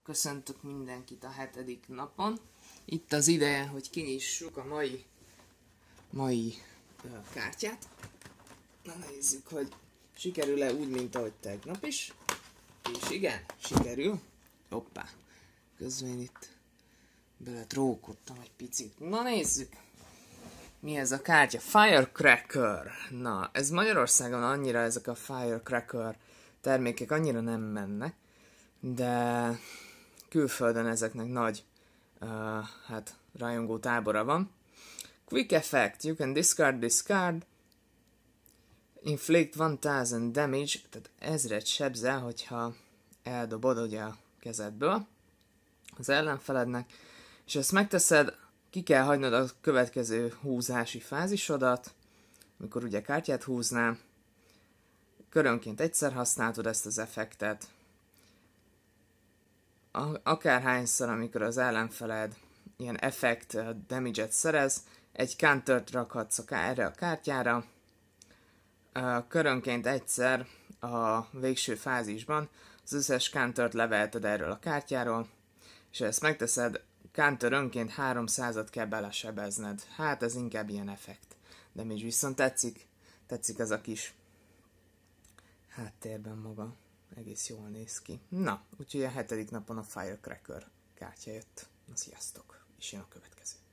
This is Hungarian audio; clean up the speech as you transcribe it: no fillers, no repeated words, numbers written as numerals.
Köszöntök mindenkit a 7. napon. Itt az ideje, hogy kinyissuk a mai kártyát. Na nézzük, hogy sikerül-e úgy, mint ahogy tegnap is. És igen, sikerül. Hoppá. Közben én itt beletrókodtam egy picit. Na nézzük. Mi ez a kártya? Firecracker. Na, ez Magyarországon annyira ezek a Firecracker termékek annyira nem mennek, de külföldön ezeknek nagy rajongó tábora van. Quick effect. You can discard this card. Inflict 1000 damage, tehát 1000 sebzel, hogyha eldobod ugye a kezedből az ellenfelednek, és ezt megteszed, ki kell hagynod a következő húzási fázisodat, amikor ugye kártyát húznál, körönként egyszer használtad ezt az effektet, akárhányszor, amikor az ellenfeled ilyen effekt damage-et szerez, egy countert rakhatsz erre a kártyára, körönként egyszer a végső fázisban az összes countert leveheted erről a kártyáról, és ha ezt megteszed, counteronként 300-at kell belesebezned. Hát ez inkább ilyen effekt. De még viszont tetszik ez a kis háttérben maga. Egész jól néz ki. Na, úgyhogy a 7. napon a Firecracker kártya jött. Na, sziasztok! És jön a következő.